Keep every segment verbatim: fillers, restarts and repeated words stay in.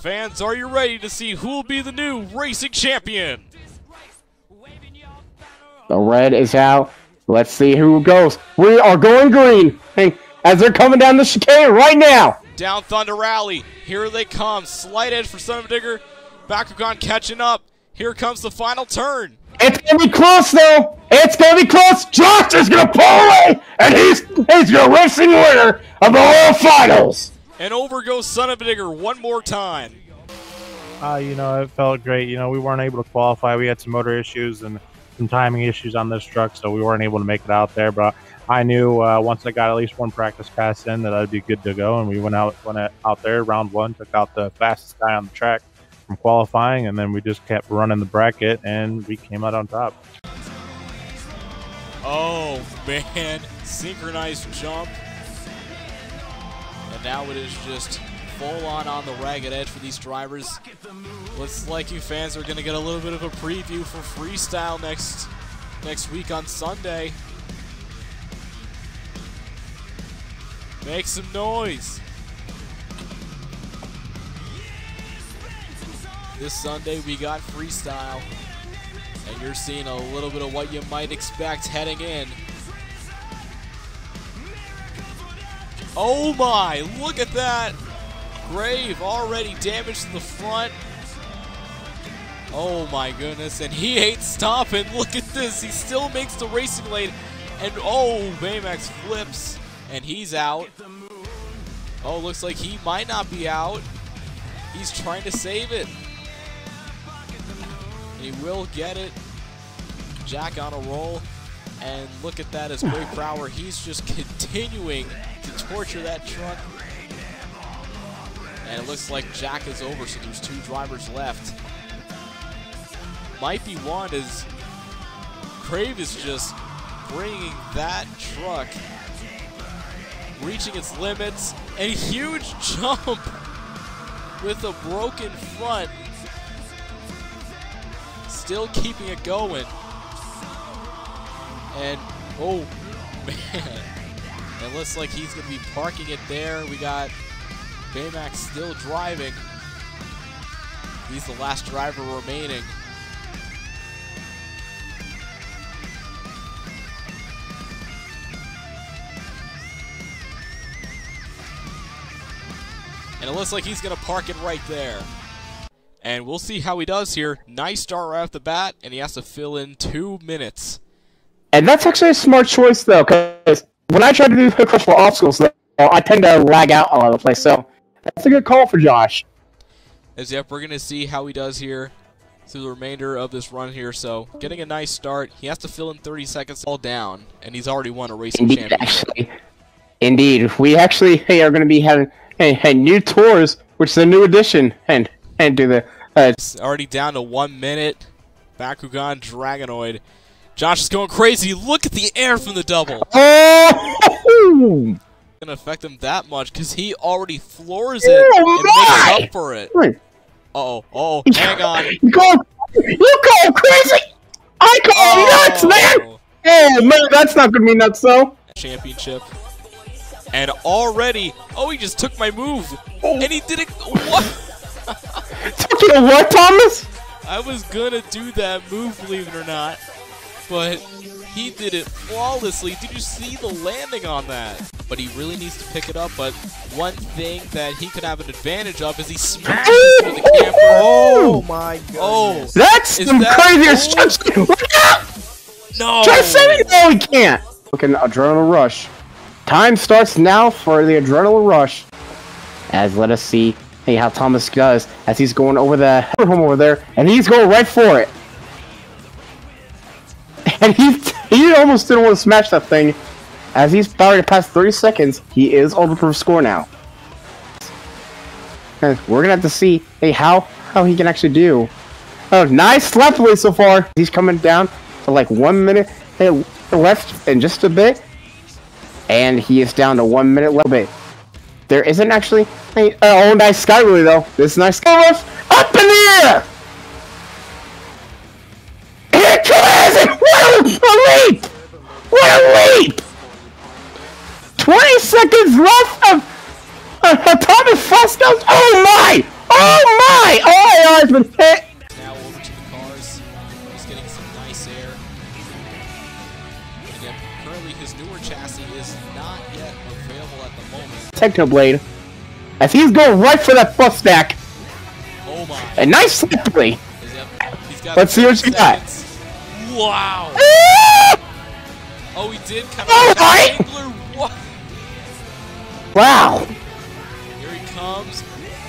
Fans, are you ready to see who will be the new racing champion? The red is out. Let's see who goes. We are going green. Hey, as they're coming down the chicane right now. Down Thunder Rally. Here they come. Slight edge for Son of a Digger. Bakugan catching up. Here comes the final turn. It's going to be close, though. It's going to be close. Josh is going to pull away, and he's, he's your racing winner of the World Finals. And over goes Son of a Digger one more time. Uh, you know, it felt great. You know, we weren't able to qualify. We had some motor issues and some timing issues on this truck, so we weren't able to make it out there. But I knew uh, once I got at least one practice pass in that I'd be good to go. And we went out, went out there, round one, took out the fastest guy on the track from qualifying, and then we just kept running the bracket, and we came out on top. Oh, man. Synchronized jump. And now it is just full on on the ragged edge for these drivers. Looks like you fans are going to get a little bit of a preview for freestyle next next week on Sunday. Make some noise. This Sunday we got freestyle, and you're seeing a little bit of what you might expect heading in. Oh my, look at that. Grave already damaged to the front. Oh my goodness, and he ain't stopping. Look at this, he still makes the racing lane. And oh, Baymax flips, and he's out. Oh, looks like he might not be out. He's trying to save it. And he will get it. Jack on a roll. And look at that as Greg Brower, he's just continuing to torture that truck. And it looks like Jack is over, so there's two drivers left. Might be one as Crave is just bringing that truck, reaching its limits, and huge jump with a broken front. Still keeping it going. And, oh, man. It looks like he's going to be parking it there. We got Baymax still driving. He's the last driver remaining. And it looks like he's going to park it right there. And we'll see how he does here. Nice start right off the bat, and he has to fill in two minutes. And that's actually a smart choice, though, because when I try to do hook crush for obstacles, though, I tend to lag out all over the place. So that's a good call for Josh. As yep, we're going to see how he does here through the remainder of this run here. So getting a nice start. He has to fill in thirty seconds all down, and he's already won a racing Indeed, championship. Actually, indeed, we actually hey, are going to be having hey, hey, new tours, which is a new addition, and and do the. Uh, it's already down to one minute. Bakugan Dragonoid. Josh is going crazy. Look at the air from the double. Oh! Gonna affect him that much because he already floors it oh and my! makes up for it. Uh oh, oh, hang on. You go, you go crazy. I go oh. nuts, man. Oh man, that's not gonna be nuts though. Championship, and already, oh, he just took my move, and he did it. What? Took you what, Thomas? I was gonna do that move, believe it or not, but he did it flawlessly. Did you see the landing on that? But he really needs to pick it up. But one thing that he could have an advantage of is he smashes through the camper. Oh my god! Oh, that's is some that craziest oh? shit. Look out! No! Try saving? No, he can't. Look at adrenaline rush. Time starts now for the adrenaline rush. As let us see. Hey, how Thomas does as he's going over the home over there, and he's going right for it. And he he almost didn't want to smash that thing. As he's already past thirty seconds, he is over for a score now. And we're gonna have to see, hey, how how he can actually do. Oh, nice slap away so far. He's coming down to like one minute hey, left in just a bit, and he is down to one minute left. Bit. There isn't actually a oh nice skyway though. This nice sky rush up in the air. Here comes it! What a leap! What a leap! Twenty seconds left of uh, Thomas Fosco's. Oh my! Oh my! Oh my eyes been hit! Now over to the cars. He's getting some nice air. Again, currently his newer chassis is not yet available at the moment. Technoblade. As he's going right for that bus stack. Oh my. A nice slippery. He's got Let's see what you got. Wow. Oh, he did kind of Oh, like Angler. What? Wow. Here he comes.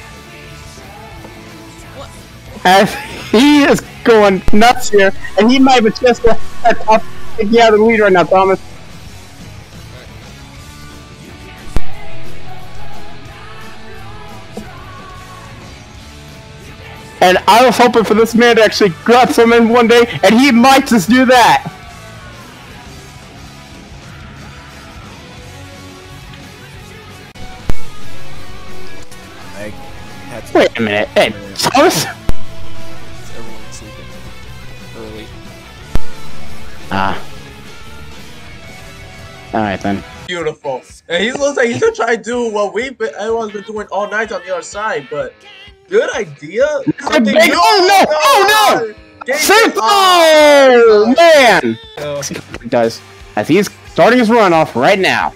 What? As he is going nuts here, and he might have a chance to take you out of the lead right now, Thomas. And I was hoping for this man to actually grab some in one day, and he might just do that. I had to Wait a minute, hey, Thomas? Everyone's sleeping early. Ah. Alright then. beautiful. And he looks like he's gonna try to do what we've been, everyone's been doing all night on the other side, but good idea. Something Big, new. oh no! Oh no! Game- Safe! Oh, Oh, man! Oh, He does. As he's starting his run off right now.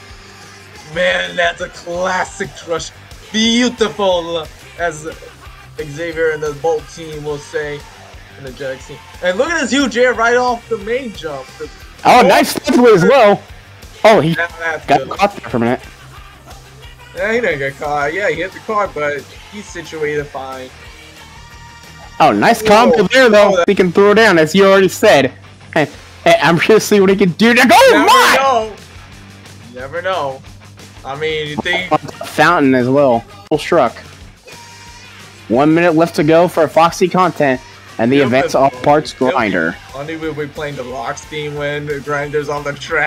man, that's a classic crush. Beautiful, as Xavier and the Bolt team will say, and the Jetix team. And look at this huge air right off the main jump. The, Oh, nice slippery as well. Oh, he that, that's got good. caught there for a minute. Yeah, he didn't get caught. Yeah, he hit the car, but he's situated fine. Oh, nice combo there, though. He can throw it down, as you already said. Hey, hey, I'm sure to see what he can do. To go, Never my! know. Never know. I mean, you think Fountain as well. Full struck. One minute left to go for Foxy content, and the event's off parts grinder. only we'll be playing the Rocks team when the Grinder's on the track.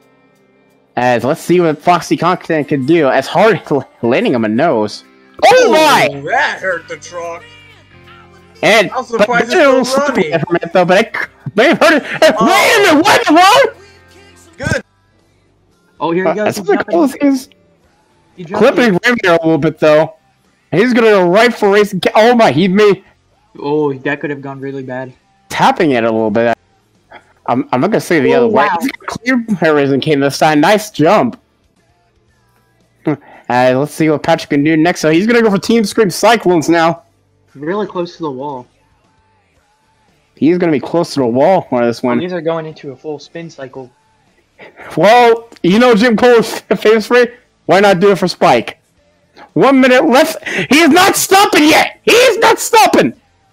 As let's see what Foxy content can do. As hard landing him a nose. Oh my! Ooh, that hurt the truck. And I'm surprised it's but, still still running. for a minute, though, but it may have hurt it. Hey, Oh. Wait a minute! What the world? Good. Oh, here he Uh, goes. that's He's something cool. jumping. He's He jumped clipping it. him there a little bit, though. And he's gonna go right for racing. Ca- Oh my! He may Oh, that could have gone really bad. tapping it a little bit. I'm, I'm not gonna say the Oh, other way. wow. He's gonna clear Racing King this time. Nice jump. Uh, let's see what Patrick can do next. So he's gonna go for Team Scream Cyclones now. Really close to the wall. He's gonna be close to the wall for this one. These are going into a full spin cycle. Well, you know Jim Cole's famous for it. Why not do it for Spike? One minute left. He is not stopping yet. He is not stopping.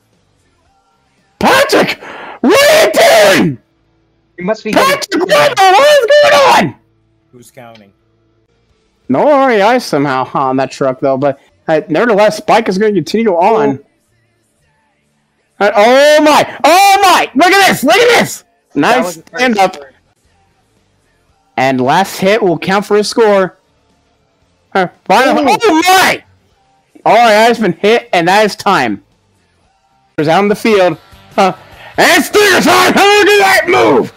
Patrick, what are you doing? He must be Patrick, getting... what, what is going on? Who's counting? No R E I somehow on that truck though, but uh, nevertheless, Spike is going to continue on. Uh, oh my! Oh my! Look at this! Look at this! That Nice was a first stand up. score. And last hit will count for his score. Uh, final. Ooh. Oh my! R E I has been hit, and that is time. He's out on the field. Uh, and Stinger time! How do that move?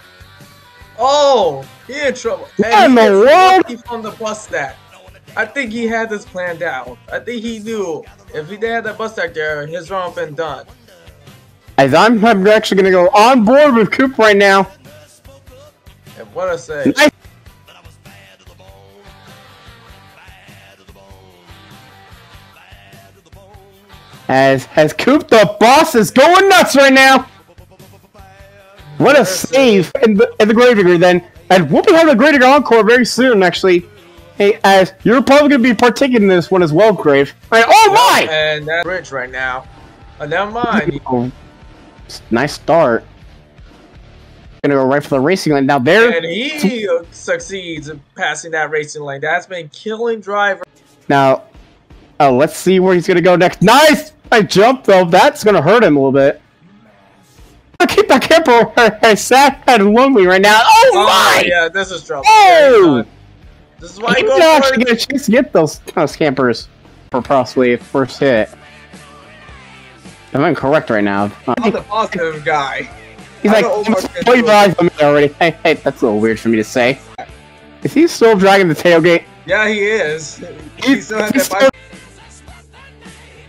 Oh, he in trouble. What in the gets world? lucky from the bus stack. I think he had this planned out. I think he knew if he didn't have that bus stack there, his run would have been done. As I'm, I'm actually going to go on board with Coop right now. And what I say. Nice. As as Coop the boss is going nuts right now. What a save in the in the Gravedigger then. And we'll be having a Gravedigger encore very soon actually. Hey, as you're probably gonna be partaking in this one as well, Grave. Right, oh my! And that bridge right now. Uh, never mind. Oh, nice start. Gonna go right for the racing lane. Now there And he uh, succeeds in passing that racing lane. That's been killing driver. now oh let's see where he's gonna go next. Nice! I jumped though, that's gonna hurt him a little bit. I keep that camper I sad and lonely right now. Oh, Oh, my! yeah, this is trouble. Oh! This is why I He go did for actually it. get a chance to get those, those campers for possibly a first hit. I'm incorrect right now. Uh, I'm the positive guy. he's I like, know Omar's gonna oh, do your it. eyes on me already. Hey, hey, that's a little weird for me to say. Is he still dragging the tailgate? Yeah, he is. He He's- still has he's that bike.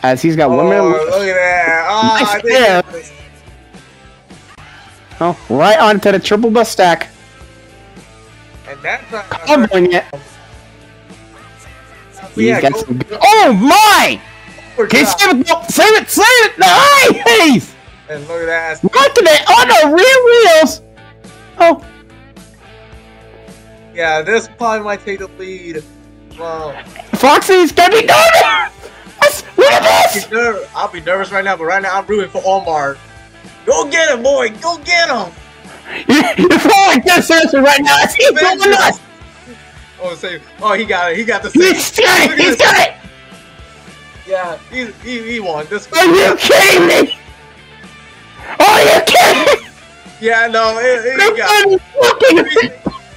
as he's got Oh, one minute look left. at that. Oh, I Nice think hit. Oh, right onto the triple bus stack. And that's not Covering it. He's Yeah, got go some good- Oh my! for Can you top. save it? No, save it! Save it! Nice! And look at that. Look at it on the rear wheels! Oh, Yeah, this probably might take the lead. Well, Foxy's gonna be done! Look at I'll this! be, nerv- I'll be nervous right now, but right now I'm rooting for Omar. Go get him, boy! Go get him! You're falling this answer right now. He's going nuts! Oh, save. Oh, he got it. He got the He's save. got Look it! at He's this. got it! Yeah, he, he, he won. This. Are you kidding me? Are you kidding? Yeah, no, he, he got You're fucking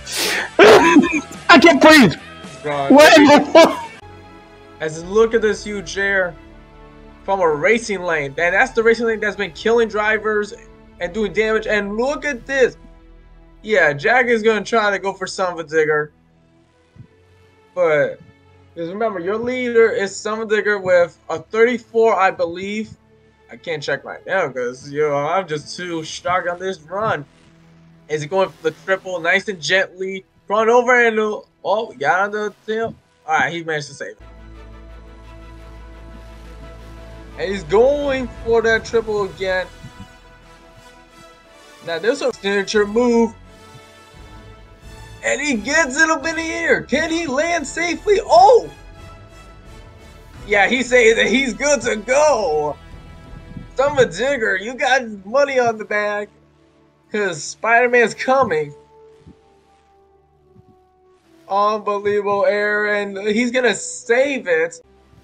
I can't breathe. it. What in the fuck? As look at this huge air from a racing lane. And that's the racing lane that's been killing drivers and doing damage. And look at this. Yeah, Jack is going to try to go for Son of a Digger. But just remember, your leader is Son of a Digger with a thirty-four, I believe. I can't check right now because, you know, I'm just too stuck on this run. Is he going for the triple nice and gently? Front over and, uh, oh, we got on the tail. All right, he managed to save it. And he's going for that triple again. Now, this is a signature move. And he gets it up in the air. Can he land safely? Oh! Yeah, he's saying that he's good to go. Son of a Digger, you got money on the bag. Because Spider-Man's coming. Unbelievable air, and he's going to save it.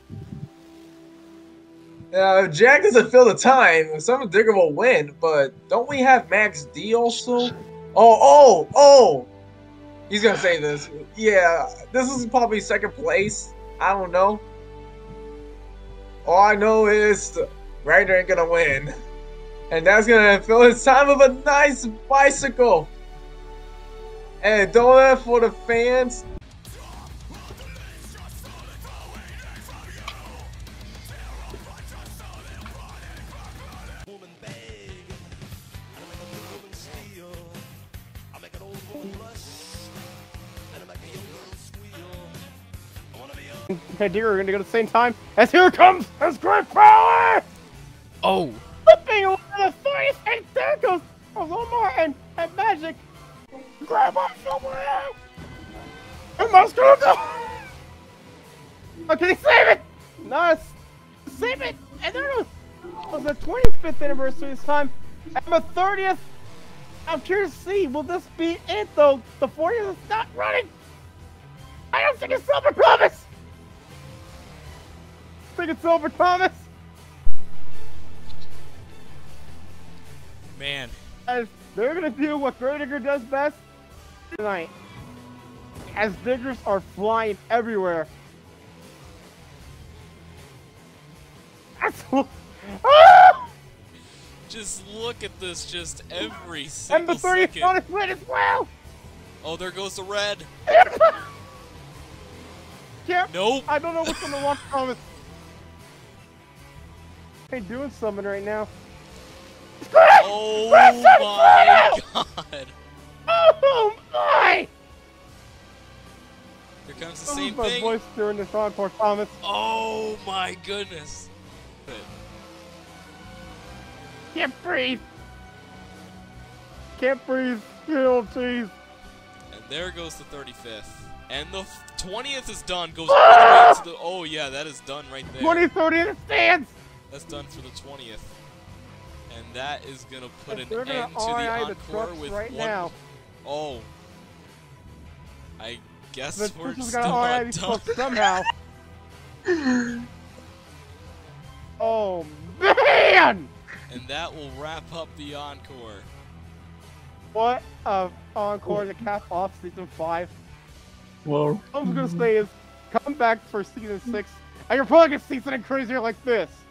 Now, if Jack doesn't fill the time, Son of a Digger will win. But don't we have Max D also? Oh, oh, oh! He's gonna say this. Yeah, this is probably second place. I don't know. All I know is Ryder ain't gonna win. And that's gonna fill his time with a nice bicycle. And donut for the fans. Okay, dear, we're gonna go at the same time. As here comes his great power! Oh, Flipping over the face, and there goes Omar and, and Magic. Grab on somewhere! It must go! Oh, can he save it? Nice! Save it! And there goes! It was the twenty-fifth anniversary this time, and the thirtieth! I'm curious to see, will this be it though? The fortieth is not running! I don't think it's Silver Thomas! I think it's Silver Thomas! man. As they're gonna do what Grey Digger does best tonight. As diggers are flying everywhere. That's ah! Just look at this, just every And single the thirtieth second. on his win as well! Oh, there goes the red. Yep. Nope. I don't know what's on the one Thomas. Hey, doing something right now. Oh my god. Oh my! Here comes the This same is my thing. voice during this encore, Thomas. Oh my goodness. Can't breathe. Can't breathe. Oh, jeez. And there goes the thirty-fifth. And the twentieth is done. Goes all the way to the. Oh yeah, that is done right there. twenty thirty in the stands. That's done for the twentieth. And that is gonna put an They're end gonna to the R I the encore trucks with right one. now. Oh. I guess The we're trucks still gonna R I not these done. trucks somehow. Oh man! And that will wrap up the encore. What a encore to cap off season five. Whoa. All I'm gonna say is, come back for season six, and you're probably gonna see something crazier like this.